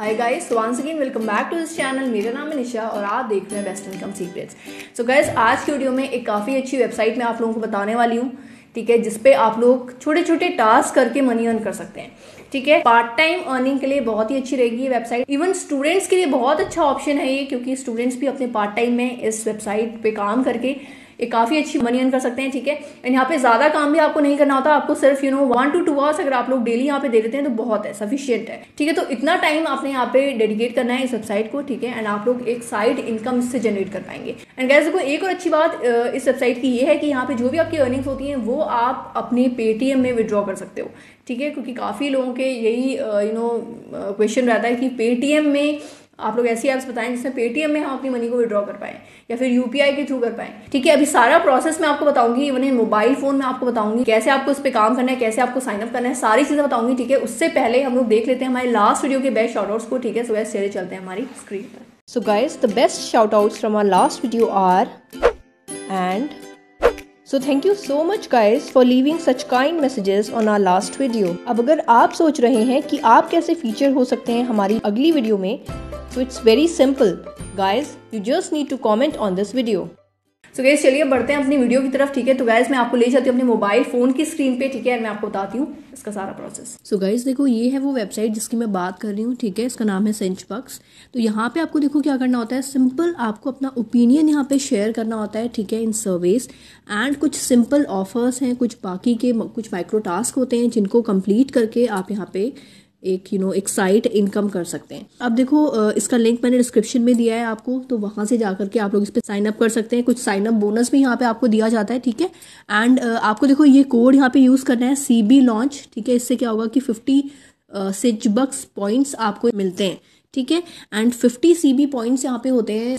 Hi guys, once again welcome back to this channel. मेरा नाम है निशा और आप देख रहे हैं best income secrets. So guys, आज की वीडियो में एक काफ़ी अच्छी वेबसाइट मैं आप लोगों को बताने वाली हूँ, ठीक है, जिसपे आप लोग छोटे छोटे टास्क करके मनी अर्न कर सकते हैं। ठीक है, पार्ट टाइम अर्निंग के लिए बहुत ही अच्छी रहेगी ये वेबसाइट। इवन स्टूडेंट्स के लिए बहुत अच्छा ऑप्शन है ये, क्योंकि स्टूडेंट्स भी अपने पार्ट टाइम में इस वेबसाइट पे काम करके एक काफी अच्छी मनी अर्न कर सकते हैं। ठीक है, एंड यहाँ पे ज्यादा काम भी आपको नहीं करना होता, आपको सिर्फ 1 to 2 आवर्स अगर आप लोग डेली यहाँ पे दे देते हैं तो बहुत है, सफिशियंट है। ठीक है, तो इतना टाइम आपने यहाँ पे डेडिकेट करना है इस वेबसाइट को। ठीक है, एंड आप लोग एक साइड इनकम इससे जनरेट कर पाएंगे। एंड गाइस देखो, एक और अच्छी बात इस वेबसाइट की ये है कि यहाँ पे जो भी आपकी अर्निंग्स होती हैं वो आप अपने पेटीएम में विड्रॉ कर सकते हो। ठीक है, क्योंकि काफी लोगों के यही क्वेश्चन रहता है कि पेटीएम में आप लोग ऐसी ऐप्स बताएं जिसमें पेटीएम में हम अपनी मनी को विड्रॉ कर पाएं या फिर यूपीआई के थ्रू कर पाएं। ठीक है, अभी सारा प्रोसेस मैं आपको बताऊंगी, इवन मोबाइल फोन में आपको बताऊंगी कैसे आपको इस पे काम करना है, कैसे आपको साइन अप करना है, सारी चीजें बताऊंगी। ठीक है, उससे पहले हम लोग देख लेते हैं हमारे लास्ट वीडियो के बेस्ट शॉर्टआउट्स को। ठीक है, सो चले चलते हैं हमारी स्क्रीन पर। So guys, the best shoutouts from our last video are and So thank you so much guys for leaving such kind messages on our last video. अब अगर आप सोच रहे हैं कि आप कैसे फीचर हो सकते हैं हमारी अगली वीडियो में, तो it's very simple guys, you just need to comment on this video. So guys, चलिए बढ़ते हैं अपनी वीडियो की तरफ। ठीक है, तो गाइस मैं आपको ले जाती हूँ अपने मोबाइल फोन की स्क्रीन पे। ठीक है, मैं आपको बताती हूँ इसका सारा प्रोसेस। सो गाइस देखो, ये है वो वेबसाइट जिसकी मैं बात कर रही हूँ। ठीक है, इसका नाम है सेंचबक्स। तो यहाँ पे आपको देखो क्या करना होता है, सिंपल आपको अपना ओपिनियन यहाँ पे शेयर करना होता है। ठीक है, इन सर्वेस एंड कुछ सिंपल ऑफर्स हैं, कुछ बाकी के कुछ माइक्रो टास्क होते हैं जिनको कंप्लीट करके आप यहाँ पे एक साइट इनकम कर सकते हैं। अब देखो, इसका लिंक मैंने डिस्क्रिप्शन में दिया है आपको, तो वहां से जाकर के आप लोग इस पे साइन अप कर सकते हैं। कुछ साइन अप बोनस भी यहाँ पे आपको दिया जाता है। ठीक है, एंड आपको देखो ये कोड यहाँ पे यूज करना है, CB लॉन्च। ठीक है, इससे क्या होगा कि 50 सेंचबक्स पॉइंट्स आपको मिलते हैं। ठीक है, एंड 50 CB पॉइंट्स यहाँ पे होते हैं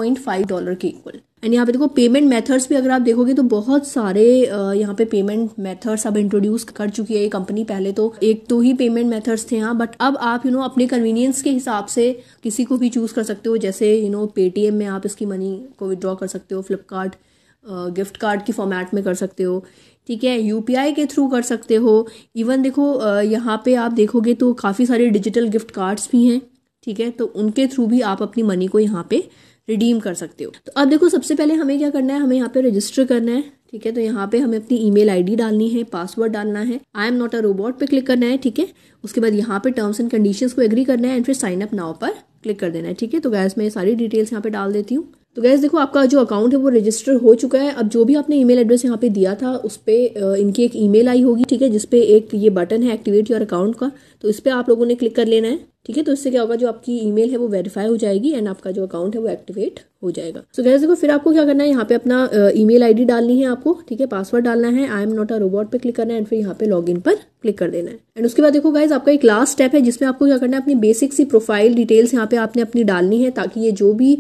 $0.5 के इक्वल। एंड यहाँ पे देखो पेमेंट मेथड्स भी अगर आप देखोगे तो बहुत सारे यहाँ पे पेमेंट मेथड्स अब इंट्रोड्यूस कर चुकी है ये कंपनी। पहले तो एक तो ही पेमेंट मेथड्स थे यहाँ, बट अब आप अपने कन्वीनियंस के हिसाब से किसी को भी चूज कर सकते हो। जैसे पेटीएम में आप इसकी मनी को विड्रॉ कर सकते हो, फ्लिपकार्ट गिफ्ट कार्ड की फॉर्मेट में कर सकते हो। ठीक है, यूपीआई के थ्रू कर सकते हो। इवन देखो यहाँ पे आप देखोगे तो काफी सारे डिजिटल गिफ्ट कार्ड्स भी हैं। ठीक है, तो उनके थ्रू भी आप अपनी मनी को यहाँ पे रिडीम कर सकते हो। तो अब देखो, सबसे पहले हमें क्या करना है, हमें यहाँ पे रजिस्टर करना है। ठीक है, तो यहाँ पे हमें अपनी ईमेल आईडी डालनी है, पासवर्ड डालना है, I am not a robot पे क्लिक करना है। ठीक है, उसके बाद यहाँ पे टर्म्स एंड कंडीशंस को एग्री करना है एंड फिर साइन अप नाउ पर क्लिक कर देना है। ठीक है, तो गैस मैं सारी डिटेल्स यहाँ पे डाल देती हूँ। तो गैस देखो, आपका जो अकाउंट है वो रजिस्टर हो चुका है। अब जो भी आपने ईमेल एड्रेस यहाँ पे दिया था उस पे इनकी एक ईमेल आई होगी। ठीक है, जिसपे एक ये बटन है एक्टिवेट योर अकाउंट का, तो इस पे आप लोगों ने क्लिक कर लेना है। ठीक है, तो इससे क्या होगा, जो आपकी ईमेल है वो वेरीफाई हो जाएगी एंड आपका जो अकाउंट है वो एक्टिवेट हो जाएगा। सो गाइस देखो, फिर आपको क्या करना है, यहाँ पे अपना ईमेल आईडी डालनी है आपको। ठीक है, पासवर्ड डालना है, I am not a robot पे क्लिक करना है एंड फिर यहाँ पे लॉगिन पर क्लिक कर देना है। एंड उसके बाद देखो गाइस, आपका एक लास्ट स्टेप है जिसमें आपको क्या करना है, अपनी बेसिक सी प्रोफाइल डिटेल्स यहाँ पे आपने अपनी डालनी है, ताकि ये जो भी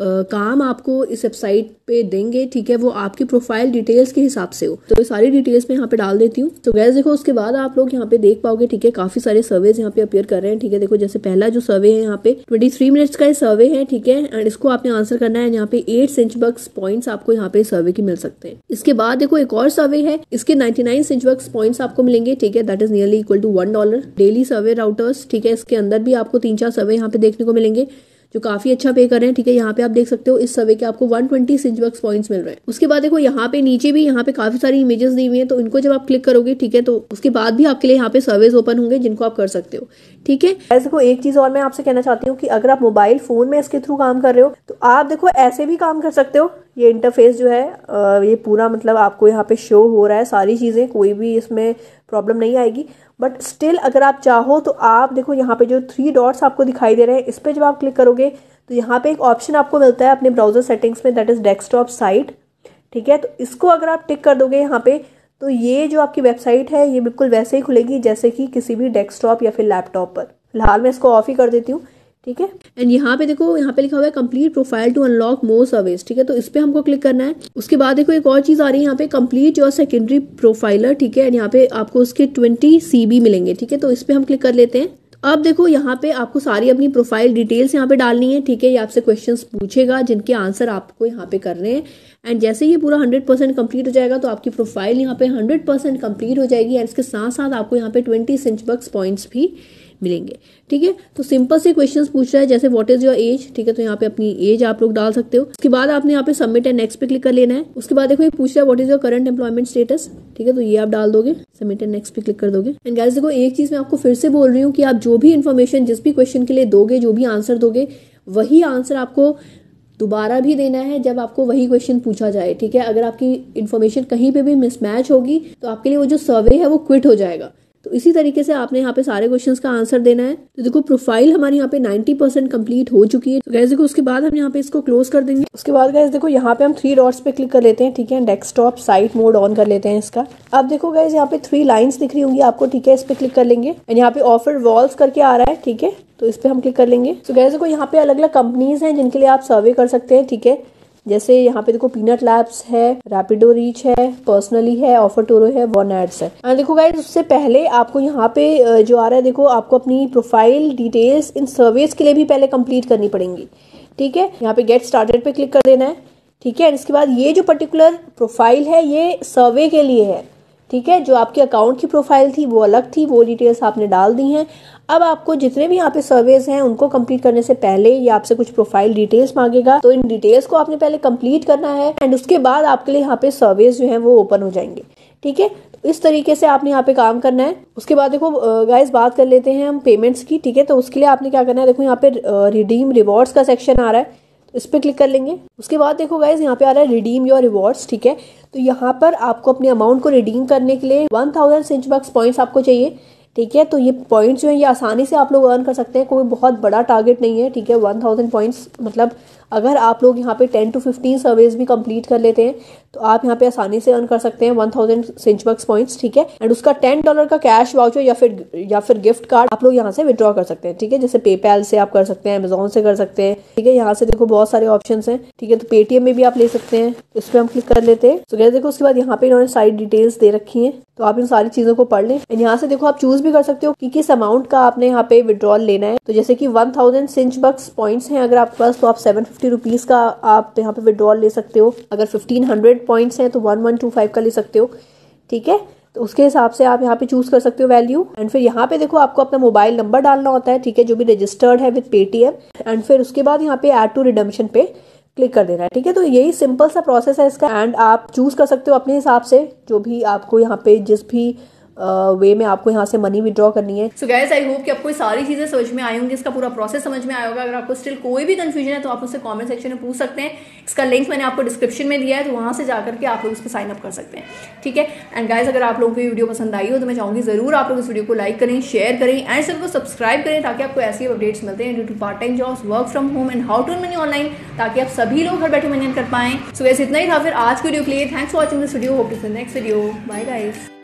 काम आपको इस वेबसाइट पे देंगे, ठीक है, वो आपकी प्रोफाइल डिटेल्स के हिसाब से हो। तो ये सारी डिटेल्स मैं यहाँ पे डाल देती हूँ। तो गाइस देखो, उसके बाद आप लोग यहाँ पे देख पाओगे। ठीक है, काफी सारे सर्वेज यहाँ पे अपीयर कर रहे हैं। ठीक है, देखो जैसे पहला जो सर्वे है यहाँ पे 23 मिनट्स का सर्वे है। ठीक है, एंड इसको आपने आंसर करना है। यहाँ पे 8 सेंचबक्स पॉइंट्स आपको यहाँ पे सर्वे की मिल सकते हैं। इसके बाद देखो एक और सर्वे है, इसके 99 सेंचबक्स पॉइंट्स आपको मिलेंगे। ठीक है, that is nearly equal to $1 daily survey routers. ठीक है, इसके अंदर भी आपको 3-4 सर्वे यहाँ पे देखने को मिलेंगे जो काफी अच्छा पे कर रहे हैं। ठीक है, यहाँ पे आप देख सकते हो इस सर्वे के आपको 120 सेंचबक्स पॉइंट्स मिल रहे हैं। उसके बाद देखो यहाँ पे नीचे भी यहाँ पे काफी सारी इमेजेस दी हुई हैं, तो इनको जब आप क्लिक करोगे, ठीक है, तो उसके बाद भी आपके लिए यहाँ पे सर्वेज ओपन होंगे जिनको आप कर सकते हो। ठीक है, ऐसे देखो एक चीज और मैं आपसे कहना चाहती हूँ कि अगर आप मोबाइल फोन में इसके थ्रू काम कर रहे हो तो आप देखो ऐसे भी काम कर सकते हो। ये इंटरफेस जो है ये पूरा मतलब आपको यहाँ पे शो हो रहा है सारी चीजें, कोई भी इसमें प्रॉब्लम नहीं आएगी। बट स्टिल अगर आप चाहो तो आप देखो यहाँ पे जो 3 डॉट्स आपको दिखाई दे रहे हैं, इस पे जब आप क्लिक करोगे तो यहाँ पे एक ऑप्शन आपको मिलता है अपने ब्राउजर सेटिंग्स में, दैट इज डेस्कटॉप साइट। ठीक है, तो इसको अगर आप टिक कर दोगे यहाँ पे, तो ये जो आपकी वेबसाइट है ये बिल्कुल वैसे ही खुलेगी जैसे कि किसी भी डेस्कटॉप या फिर लैपटॉप पर। फिलहाल मैं इसको ऑफ ही कर देती हूँ। ठीक है, एंड यहाँ पे देखो, यहाँ पे लिखा हुआ है complete profile to unlock more service. ठीक है, तो इस पे हमको क्लिक करना है। उसके बाद देखो एक और चीज आ रही है यहाँ पे, कंप्लीट योर सेकेंडरी प्रोफाइलर। ठीक है, एंड यहाँ पे आपको उसके 20 CB मिलेंगे। ठीक है, तो इस पे हम क्लिक कर लेते हैं। अब देखो यहाँ पे आपको सारी अपनी प्रोफाइल डिटेल्स यहाँ पे डालनी है। ठीक है, ये आपसे क्वेश्चंस पूछेगा जिनके आंसर आपको यहाँ पे करने हैं। एंड जैसे ये पूरा 100% कंप्लीट हो जाएगा तो आपकी प्रोफाइल यहाँ पे 100% कंप्लीट हो जाएगी। एंड इसके साथ साथ आपको यहाँ पे 20 सेंचबक्स पॉइंट्स भी मिलेंगे। ठीक है, तो सिंपल से क्वेश्चंस पूछ रहा है जैसे व्हाट इज योर एज। ठीक है, तो यहाँ पे अपनी एज आप लोग डाल सकते हो। उसके बाद आपने यहाँ पे सबमिट एंड नेक्स्ट पे क्लिक कर लेना है। उसके बाद देखो ये पूछ रहा है what is your current employment status. ठीक है, तो ये आप डाल दोगे, सबमिट एंड नेक्स्ट पे क्लिक कर दोगे। एंड गाइस देखो एक चीज मैं आपको फिर से बोल रही हूँ कि आप जो भी इन्फॉर्मेशन जिस भी क्वेश्चन के लिए दोगे, जो भी आंसर दोगे, वही आंसर आपको दोबारा भी देना है जब आपको वही क्वेश्चन पूछा जाए। ठीक है, अगर आपकी इन्फॉर्मेशन कहीं पे भी मिसमैच होगी तो आपके लिए वो जो सर्वे है वो क्विट हो जाएगा। तो इसी तरीके से आपने यहाँ पे सारे क्वेश्चंस का आंसर देना है। तो देखो प्रोफाइल हमारी यहाँ पे 90% कंप्लीट हो चुकी है। तो गाइस देखो उसके बाद हम यहाँ पे इसको क्लोज कर देंगे। उसके बाद गाइस देखो यहाँ पे हम 3 डॉट्स पे क्लिक कर लेते हैं। ठीक है, डेस्कटॉप साइट मोड ऑन कर लेते हैं इसका। अब देखो गाइस यहाँ पे 3 लाइन्स दिख रही होंगी आपको। ठीक है, इस पे क्लिक कर लेंगे एंड यहाँ पे ऑफर वॉल्स करके आ रहा है। ठीक है, तो इस पे हम क्लिक कर लेंगे। तो गाइस देखो यहाँ पे अलग अलग कंपनीज हैं जिनके लिए आप सर्वे कर सकते हैं। ठीक है, जैसे यहाँ पे देखो पीनट लैब्स है, रैपिडो रीच है, पर्सनली है, ऑफर टोरो है, वन एड्स है। देखो गाइस उससे पहले आपको यहाँ पे जो आ रहा है देखो आपको अपनी प्रोफाइल डिटेल्स इन सर्वेज के लिए भी पहले कंप्लीट करनी पड़ेंगी। ठीक है, यहाँ पे गेट स्टार्टेड पे क्लिक कर देना है। ठीक है, इसके बाद ये जो पर्टिकुलर प्रोफाइल है ये सर्वे के लिए है। ठीक है, जो आपके अकाउंट की प्रोफाइल थी वो अलग थी, वो डिटेल्स आपने डाल दी हैं। अब आपको जितने भी यहाँ पे सर्वेज हैं उनको कंप्लीट करने से पहले ये आपसे कुछ प्रोफाइल डिटेल्स मांगेगा, तो इन डिटेल्स को आपने पहले कंप्लीट करना है एंड उसके बाद आपके लिए यहाँ पे सर्वेज जो है वो ओपन हो जाएंगे। ठीक है, तो इस तरीके से आपने यहाँ पे काम करना है। उसके बाद देखो गाइस बात कर लेते हैं हम पेमेंट्स की। ठीक है, तो उसके लिए आपने क्या करना है, देखो यहाँ पे रिडीम रिवॉर्ड्स का सेक्शन आ रहा है, इस पे क्लिक कर लेंगे। उसके बाद देखो गाइस यहाँ पे आ रहा है रिडीम योर रिवॉर्ड्स। ठीक है, तो यहाँ पर आपको अपने अमाउंट को रिडीम करने के लिए 1000 सिंचबक्स पॉइंट्स आपको चाहिए। ठीक है, तो ये पॉइंट्स जो है ये आसानी से आप लोग अर्न कर सकते हैं, कोई बहुत बड़ा टारगेट नहीं है। ठीक है, 1000 पॉइंट्स मतलब अगर आप लोग यहाँ पे 10 to 15 सर्वेज भी कंप्लीट कर लेते हैं तो आप यहाँ पे आसानी से अर्न कर सकते हैं 1000 सिंचबक्स पॉइंट्स। ठीक है, एंड उसका $10 का कैश वाउचर या फिर गिफ्ट कार्ड आप लोग यहाँ से विड्रॉ कर सकते हैं। ठीक है, जैसे पेपैल से आप कर सकते हैं, अमेजोन से कर सकते हैं। ठीक है, यहाँ से देखो बहुत सारे ऑप्शंस हैं। ठीक है, तो पेटीएम में भी आप ले सकते हैं, इस पर हम क्लिक कर लेते हैं। तो गैस देखो उसके बाद यहाँ पे इन्होंने सारी डिटेल्स दे रखी है, तो आप इन सारी चीजों को पढ़ लें। एंड यहाँ से देखो आप चूज भी कर सकते हो कि किस अमाउंट का आपने यहाँ पे विड्रॉल लेना है। तो जैसे कि 1000 सिंचबक्स पॉइंट्स हैं अगर आपके पास, तो आप 750 रुपीज का आप यहाँ पे विड्रॉल ले सकते हो। अगर 1500 पॉइंट्स हैं तो 1125 का ले सकते हो। ठीक है, तो उसके हिसाब से आप यहाँ पे चूज कर सकते हो वैल्यू। एंड फिर यहाँ पे देखो आपको अपना मोबाइल नंबर डालना होता है। ठीक है, जो भी रजिस्टर्ड है विद पेटीएम। एंड फिर उसके बाद यहाँ पे ऐड टू रिडम्पशन पे क्लिक कर देना है। ठीक है, तो यही सिंपल सा प्रोसेस है इसका। एंड आप चूज कर सकते हो अपने हिसाब से जो भी आपको यहाँ पे जिस भी वे में आपको यहाँ से मनी विड्रॉ करनी है। सो गाइस आई होप कि आपको सारी चीजें समझ में आई होंगी, इसका पूरा प्रोसेस समझ में आया होगा। अगर आपको स्टिल कोई भी कंफ्यूजन है तो आप मुझसे कमेंट सेक्शन में पूछ सकते हैं। इसका लिंक मैंने आपको डिस्क्रिप्शन में दिया है, तो वहां से जाकर के आप लोग उस पर साइन अप कर सकते हैं। ठीक है, एंड गाइस अगर आप लोगों को वीडियो पसंद आई हो तो मैं चाहूंगी जरूर आप लोग इस वीडियो को लाइक करें, शेयर करें एंड चैनल को सब्सक्राइब करें ताकि आपको ऐसी अपडेट्स मिलते हैं due to part time jobs, work from home and how to earn money online, ताकि आप सभी लोग घर बैठे मनी कर पाएं। सो गाइस इतना ही था फिर आज की वीडियो के लिए। Thanks for watching this video, hope to see next video. Bye guys.